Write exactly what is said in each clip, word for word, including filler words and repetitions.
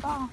ball.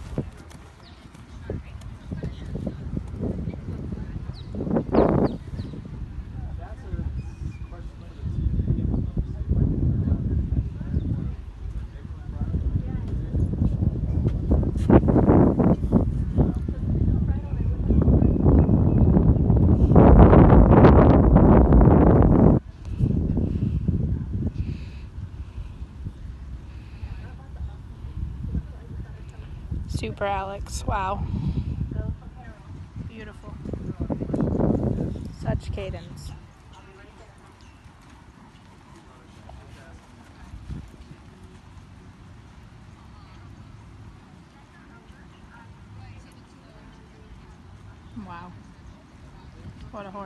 Super Alex, wow. Beautiful. Such cadence. Wow. What a horse.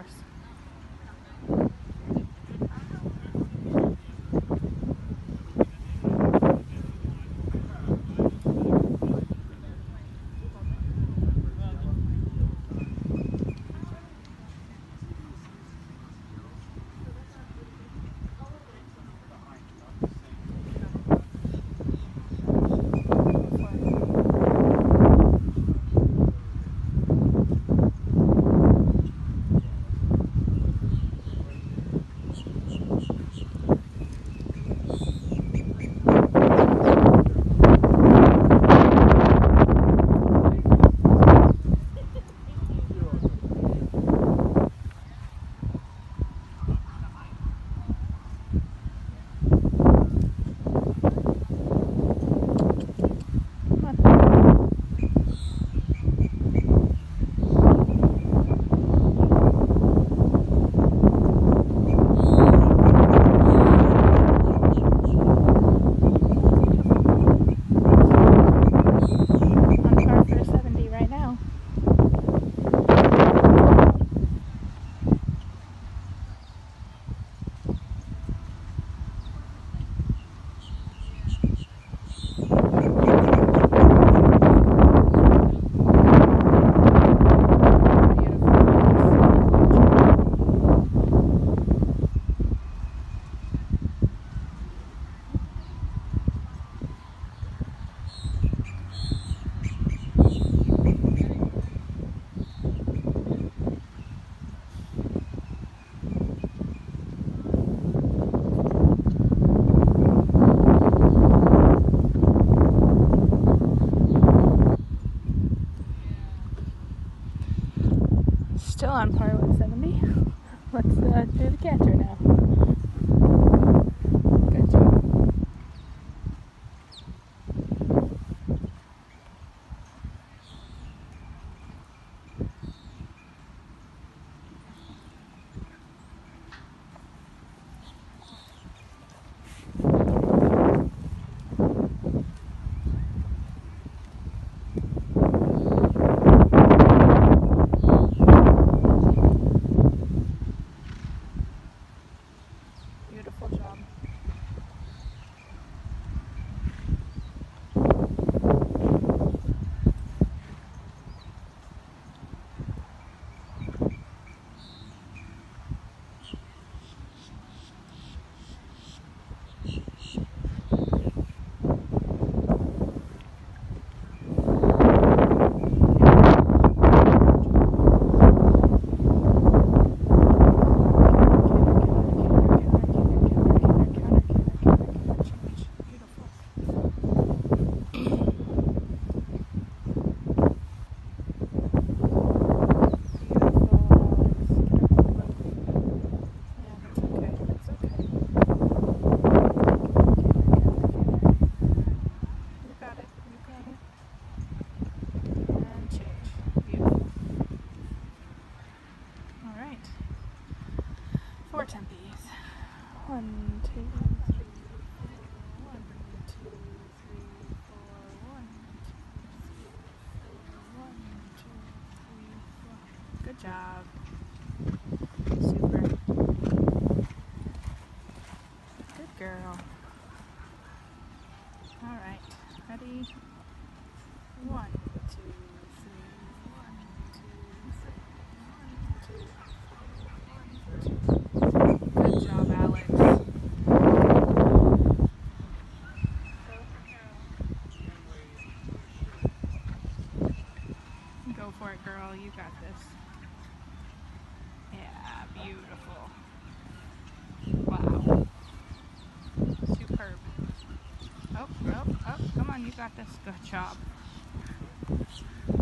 Still on par with seventy. Let's uh, do the canter now. Good job. Beautiful job. Four tempies. One, two, three, four. One, two, three, four. One, two, three, four. Good job. Super. Good girl. All right. Ready? One, two, three. One, two, three. One, two, one, two. Good job, Alex. Go for it, girl. You got this. Yeah, beautiful. Wow. Superb. Oh, oh, oh, come on, you got this. Good job.